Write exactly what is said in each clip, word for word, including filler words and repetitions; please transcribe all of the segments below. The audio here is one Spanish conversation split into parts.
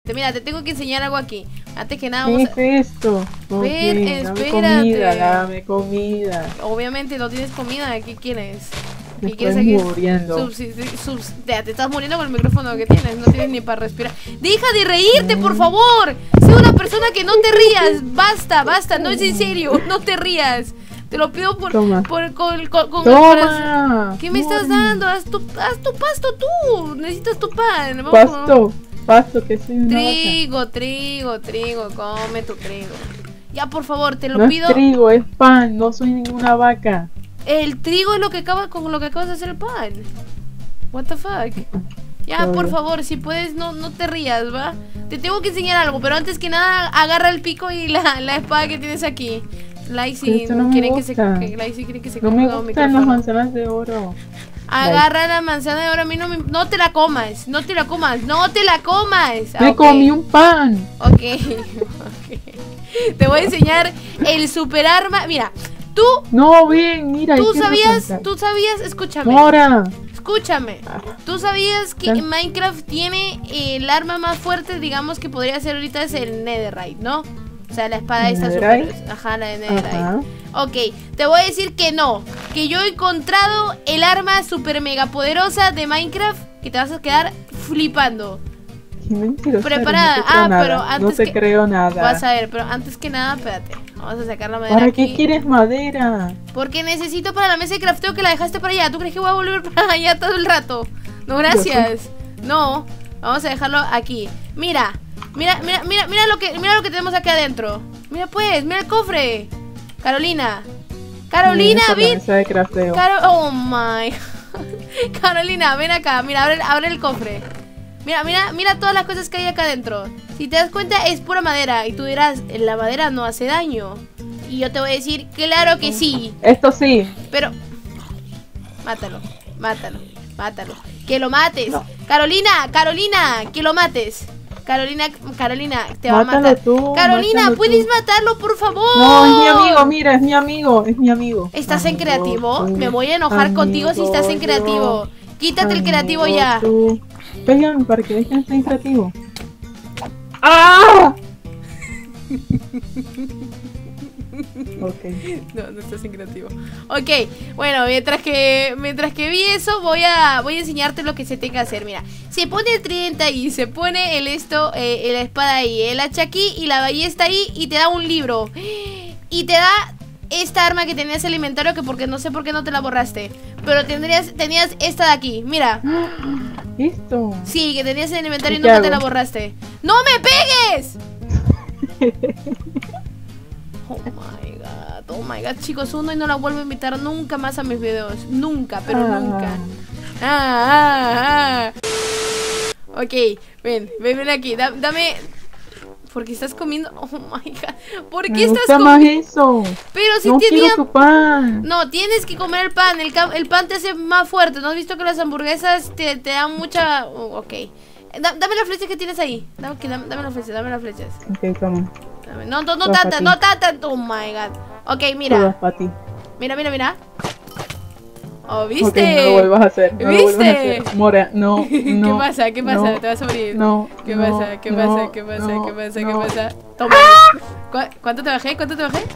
Mira, te tengo que enseñar algo aquí. Antes que nada, ¿Qué vamos a... es esto? Ven, Ok, dame espérate. comida, dame comida. Obviamente no tienes comida, ¿qué quieres? Me ¿Qué quieres estoy aquí? muriendo. Subsist- subs- ya, te estás muriendo con el micrófono que tienes, no tienes ni para respirar. ¡Deja de reírte, por favor! Sé una persona que no te rías. Basta, basta, no es en serio, no te rías. Te lo pido por... Toma. por con, con, con Toma. ¿Qué me estás Muere. dando? Haz tu, haz tu pasto tú. Necesitas tu pan. Vamos, Pasto, pasto, que soy una vaca. Trigo, trigo, trigo, come tu trigo. Ya, por favor, te lo No pido. es trigo, es pan, no soy ninguna vaca. El trigo es lo que acaba con lo que acabas de hacer el pan. What the fuck. Ya, Obvio. por favor, si puedes, no, no te rías, ¿va? Te tengo que enseñar algo, pero antes que nada, agarra el pico y la, la espada que tienes aquí. Laisy, Esto no me quieren que se, gusta. que Laisy quiere que se No coma me todo el gustan las micrófono. manzanas de oro. Agarra la manzana de oro, a mí no me... No te la comas, no te la comas, no te la comas. Ah, Me ok. comí un pan. Ok, ok. Te voy a enseñar el super arma. Mira, tú, No, bien, mira. tú hay que sabías, replantar. tú sabías, escúchame, Ahora. escúchame. ¿Tú sabías que ¿Qué? Minecraft tiene eh, el arma más fuerte, digamos, que podría ser ahorita es el Netherite, ¿no? O sea, la espada esta ¿Netherite? super... Ajá, la de Netherite. Ajá. Ok, te voy a decir que no. Que yo he encontrado el arma super mega poderosa de Minecraft que te vas a quedar flipando. Qué mentirosa eres, Preparada. no te creo Ah, nada. pero antes No te que- creo nada. Vas a ver, pero antes que nada, espérate. Vamos a sacar la madera ¿Para aquí. qué quieres madera? Porque necesito para la mesa de crafteo que la dejaste para allá. ¿Tú crees que voy a volver para allá todo el rato? No, gracias. No, vamos a dejarlo aquí. Mira, mira, mira, mira, mira lo que, mira lo que tenemos aquí adentro. Mira pues, mira el cofre. Carolina. Carolina, Esa es la ven. mesa de crafteo. Caro oh my. Carolina, ven acá. Mira, abre, abre el cofre. Mira, mira, mira todas las cosas que hay acá adentro. Si te das cuenta, es pura madera. Y tú dirás, la madera no hace daño. Y yo te voy a decir, claro que sí. Esto sí. Pero... Mátalo, mátalo, mátalo. Que lo mates. No. Carolina, Carolina, que lo mates. Carolina, Carolina, te va a Mátalo matar. tú, Carolina, mátalo ¿puedes tú. matarlo, por favor? No, es mi amigo, mira, es mi amigo, es mi amigo. ¿Estás en Amigo creativo? tú, Me voy a enojar amigo contigo si estás en creativo. yo, Quítate el creativo amigo ya. tú. Pégame para que dejen estar en creativo. ¡Ah! Ok. No, no estás en creativo. Ok, bueno, mientras que mientras que vi eso, voy a voy a enseñarte lo que se tenga que hacer. Mira, se pone el tridente ahí, se pone el esto, eh, la espada ahí, el hacha aquí y la ballesta ahí y te da un libro. Y te da esta arma que tenías en el inventario, que porque no sé por qué no te la borraste. Pero tendrías, tenías esta de aquí, mira. Esto. Sí, que tenías en el inventario y ¿Y qué nunca te hago? la borraste. ¡No me pegues! Oh my god, oh my god, chicos, uno y no la vuelvo a invitar nunca más a mis videos. Nunca, pero Ah. nunca. Ah, ah, ah. Ok, ven, ven, ven aquí, da- dame. ¿Por qué estás comiendo? Oh my god, ¿por Me qué estás gusta más comiendo? eso. Pero si No tenía. quiero tu pan. No, tienes que comer el pan. El, ca- el pan te hace más fuerte. ¿No has visto que las hamburguesas te, te dan mucha. Oh, ok. Da- dame las flechas que tienes ahí. Dame, que- dame, dame las flechas, dame las flechas. Ok, toma. Dame- No, no, no Todas tantas, pa' ti. no tantas. Oh my god. Ok, Todas mira. para ti. Mira, mira, mira. Oh, Ok, ¿viste? no lo vuelvas a hacer. No lo vuelvas a ¿Viste? hacer. Mora, no, no. ¿Qué pasa? ¿Qué pasa? no, Te vas a morir. No. ¿Qué no, pasa? ¿Qué no, pasa? ¿Qué pasa? no, ¿Qué pasa? no. ¿Qué pasa? Toma. ¿Cu- ¿Cuánto te bajé? ¿Cuánto te bajé?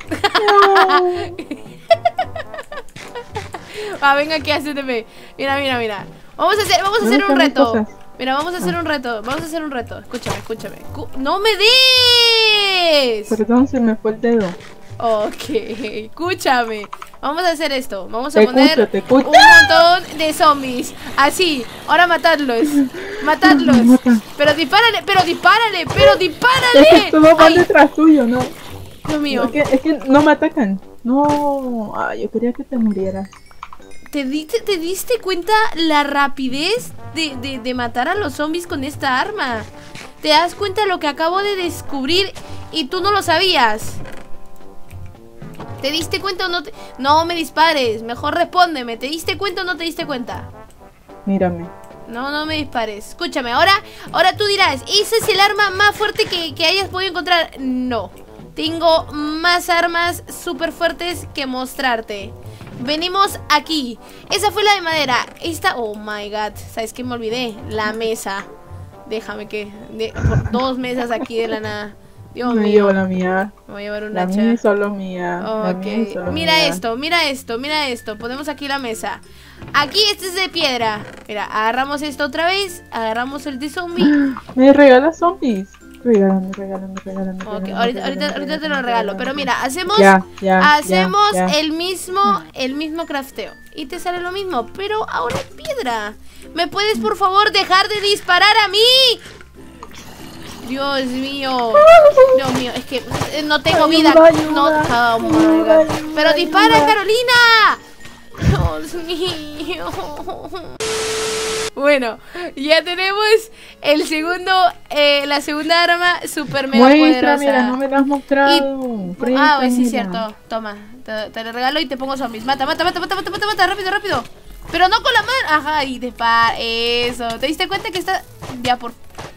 Ah, venga aquí, acérteme. Mira, mira, mira. Vamos a hacer, vamos a hacer ¿Dónde un están mis reto. cosas? Mira, vamos a hacer un reto. Vamos a hacer un reto. Escúchame, escúchame. Cu- ¡No me des! Perdón, se me fue el dedo. Ok, escúchame. Vamos a hacer esto. Vamos a Te poner escucho, te escucho. un montón de zombies. Así. Ahora matadlos. Matadlos. Me matan. Pero dispárale, pero dispárale, pero Es que dispárale. todos van Ay, detrás tuyo, ¿no? Dios mío. Es que, es que no me atacan. No. Ay, yo quería que te murieras. ¿Te diste, ¿Te diste cuenta la rapidez de, de, de matar a los zombies con esta arma? ¿Te das cuenta lo que acabo de descubrir y tú no lo sabías? ¿Te diste cuenta o no te... No me dispares, mejor respóndeme. ¿Te diste cuenta o no te diste cuenta? Mírame. No, no me dispares. Escúchame, ahora, ahora tú dirás, ¿ese es el arma más fuerte que, que hayas podido encontrar? No. Tengo más armas súper fuertes que mostrarte. Venimos aquí. Esa fue la de madera. Esta, oh my god, ¿sabes qué me olvidé? La mesa. Déjame que... De, por dos mesas aquí de la nada. Dios Me mío. llevo la mía. Me voy a llevar un La hacha. mía es solo mía. La Ok, mía es solo mira mía. esto, mira esto, mira esto. Ponemos aquí la mesa. Aquí este es de piedra. Mira, agarramos esto otra vez. Agarramos el de zombie. Me regalas zombies. Regálame, regálame, regálame. Ok, regálame, ahorita, ahorita, regálame, ahorita te lo regálame, regalo. Pero regálame. mira, hacemos Ya, ya, hacemos ya, ya. el mismo el mismo crafteo. Y te sale lo mismo, pero ahora en piedra. ¿Me puedes por favor dejar de disparar a mí? Dios mío. Dios mío, es que eh, no tengo vida. Ayuda, ayuda, No, oh my ayuda, God. ayuda, Pero dispara, ayuda. Carolina. Dios mío. Bueno, ya tenemos el segundo, eh, la segunda arma super mega Muestra, poderosa. mira, no me la has mostrado. Y- ah, pues sí, Préstamela. cierto. Toma, te, te lo regalo y te pongo zombies. Mata, mata, mata, mata, mata, mata, mata, rápido, rápido. Pero no con la mano. Ajá, y dispara. Eso. ¿Te diste cuenta que está ya por...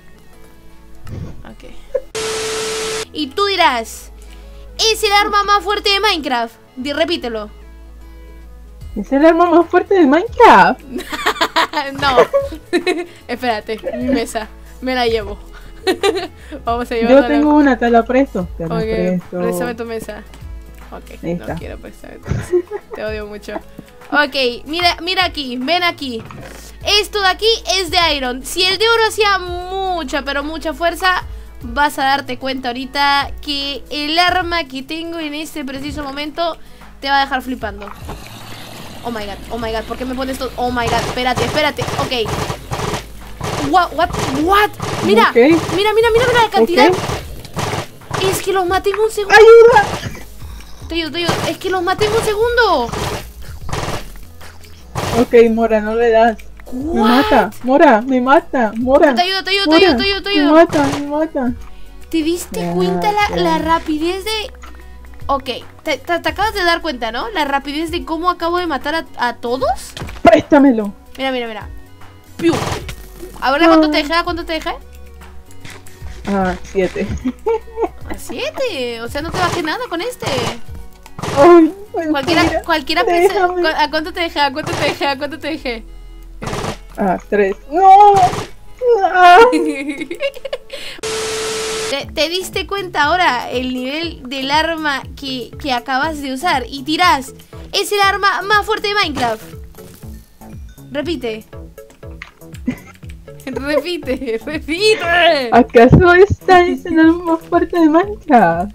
Ok. Y tú dirás, es el arma más fuerte de Minecraft. Di, repítelo. Es el arma más fuerte de Minecraft. No. Espérate, mi mesa. Me la llevo. Vamos a Yo llevarla. tengo una, te la presto. Te la Ok, presto. préstame tu mesa. Ok, Ahí no está. quiero prestar tu mesa. Te odio mucho. Ok, mira, mira aquí, ven aquí. Esto de aquí es de iron. Si el de oro hacía mucha, pero mucha fuerza, vas a darte cuenta ahorita que el arma que tengo en este preciso momento te va a dejar flipando. Oh my god, oh my god, ¿por qué me pones todo? Oh my god, espérate, espérate, ok. What, what, what? Mira, Ok. mira, mira, mira, mira la cantidad. Ok. Es que los maté en un segundo. ¡Ayuda! Te ayudo, te ayudo. Es que los maté en un segundo. Ok, Mora, no le das. Me What? mata, Mora, me mata, Mora. Te ayudo, te ayudo, te Mora, ayudo, te ayudo, te Me ayudo. mata, me mata. ¿Te diste Ya, cuenta la, ya. la rapidez de...? Ok, te, te- te acabas de dar cuenta, ¿no? La rapidez de cómo acabo de matar a, a todos. Préstamelo. Mira, mira, mira. ¡Piu! A ver, ¿a cuánto te dejé? ¿A cuánto te dejé? Ah, siete. A siete. O sea, no te bajé nada con este. Ay, mentira. Cualquiera, cualquiera piensa... Déjame. cu- ¿A cuánto te dejé? ¿A cuánto te dejé? ¿A cuánto te dejé? Ah, tres. ¡No! Ah. ¿Te, te diste cuenta ahora el nivel del arma que, que acabas de usar? Y tirás, es el arma más fuerte de Minecraft. Repite. Repite, repite. ¿Acaso esta es el arma más fuerte de Minecraft?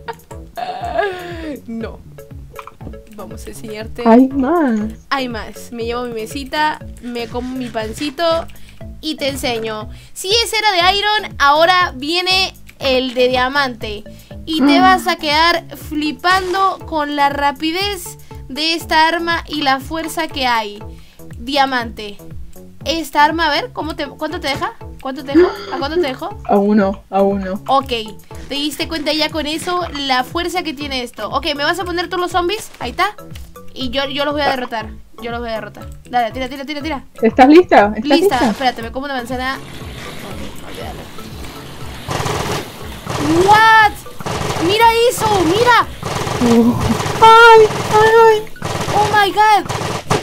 No. Vamos a enseñarte. Hay más. Hay más. Me llevo mi mesita, me como mi pancito y te enseño. Si ese era de iron, ahora viene el de diamante. Y te vas a quedar flipando con la rapidez de esta arma y la fuerza que hay. Diamante. Esta arma, a ver, ¿cómo te, ¿cuánto te deja? ¿Cuánto te dejó? ¿A cuánto te dejó? A uno, a uno. Ok, te diste cuenta ya con eso la fuerza que tiene esto. Ok, ¿me vas a poner todos los zombies? Ahí está. Y yo, yo los voy a derrotar. Yo los voy a derrotar. Dale, tira, tira, tira, tira. ¿Estás lista? ¿Estás Lista. lista? Espérate, me como una manzana. Ok, olvídalo. What? Mira eso, mira. Uh. ¡Ay! ¡Ay! Oh my god.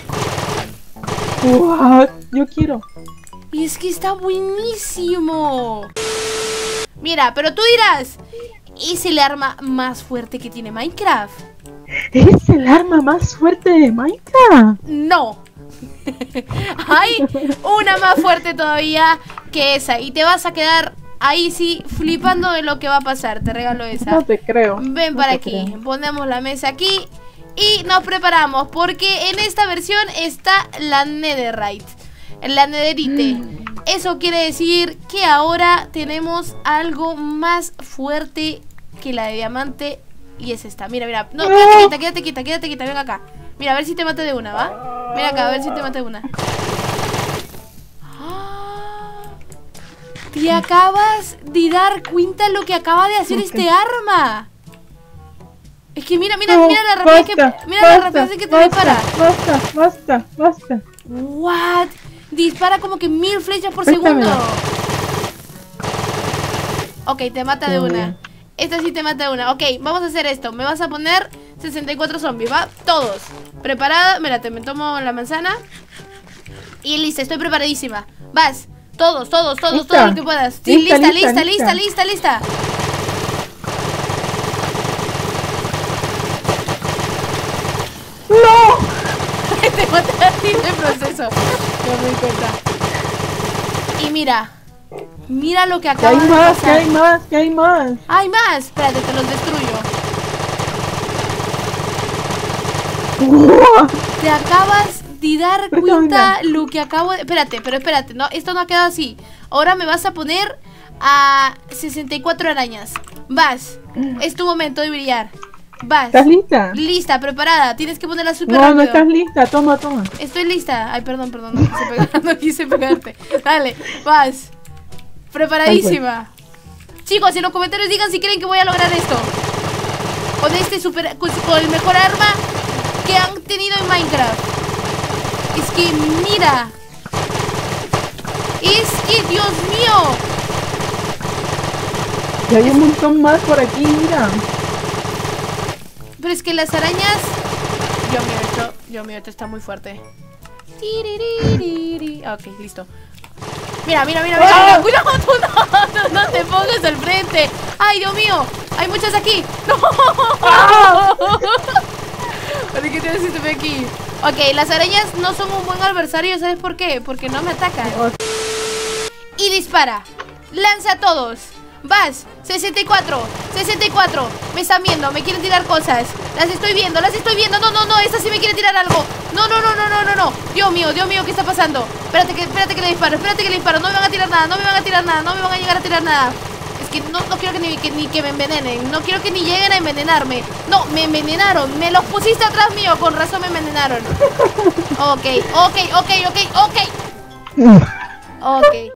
What? Yo quiero. Y es que está buenísimo. Mira, pero tú dirás, ¿es el arma más fuerte que tiene Minecraft? ¿Es el arma más fuerte de Minecraft? No. Hay una más fuerte todavía que esa. Y te vas a quedar ahí sí flipando de lo que va a pasar. Te regalo esa. No te creo. Ven no para te aquí. creo. Ponemos la mesa aquí. Y nos preparamos. Porque en esta versión está la Netherite. La Netherite. Eso quiere decir que ahora tenemos algo más fuerte que la de diamante. Y es esta. Mira, mira. No, quédate quieta, quédate quieta, quédate quieta. Ven acá. Mira, a ver si te mata de una, ¿va? Mira acá, a ver si te mata de una. ¡Ah! Te acabas de dar cuenta lo que acaba de hacer este arma. Es que mira, mira, No, mira la rapidez basta, que. Mira la basta, rapidez de que te basta, dispara. Basta, basta, basta. What? Dispara como que mil flechas por Préstamela. segundo. Ok, te mata de Muy una. bien. Esta sí te mata de una. Ok, vamos a hacer esto. Me vas a poner sesenta y cuatro zombies, ¿va? Todos. Preparada. Mira, te me tomo la manzana. Y listo, estoy preparadísima. Vas, Todos, todos, todos, ¿Lista? todo lo que puedas. Sí, lista, Lista, lista, lista, lista, lista, lista. ¡No! Te maté a ti de proceso. No me di cuenta. Y mira. Mira lo que Que acaba hay de más, que pasar. hay más, que hay más. Hay más. Espérate, te los destruyo. ¡Uah! Te acabas de dar Pero cuenta lo que acabo de... Espérate, pero espérate, no, esto no ha quedado así. Ahora me vas a poner a sesenta y cuatro arañas. Vas, es tu momento de brillar. Vas. ¿Estás lista? Lista, preparada. Tienes que ponerla súper No, rápido. no estás lista. Toma, toma. Estoy lista. Ay, perdón, perdón, no quise pegar, no quise pegarte. Dale, vas. Preparadísima. Chicos, en los comentarios digan si creen que voy a lograr esto. Con este super, con, con el mejor arma que han tenido en Minecraft. Es que mira. Es que Dios mío. Y hay un montón más por aquí, mira. Pero es que las arañas. Dios mío, esto, Dios mío, esto está muy fuerte. Tiriririri. Ah, ok, listo. Mira, mira, mira, mira, mira. Cuidado, tú no, no, no te pongas al frente. Ay, Dios mío, hay muchas aquí. No. ¿Para qué te haces esto aquí? Ok, las arañas no son un buen adversario, ¿sabes por qué? Porque no me atacan. Y dispara. Lanza a todos. Vas, sesenta y cuatro, sesenta y cuatro. Me están viendo, me quieren tirar cosas. Las estoy viendo, las estoy viendo. No, no, no, esta sí me quiere tirar algo. No, no, no, no, no, no, no. Dios mío, Dios mío, ¿qué está pasando? Espérate que, espérate que le disparo, espérate que le disparo. No me van a tirar nada, no me van a tirar nada, no me van a llegar a tirar nada. Es que no, no quiero que ni, que ni que me envenenen. No quiero que ni lleguen a envenenarme. No, me envenenaron, me los pusiste atrás mío. Con razón me envenenaron. Ok, ok, ok, ok, ok. Ok.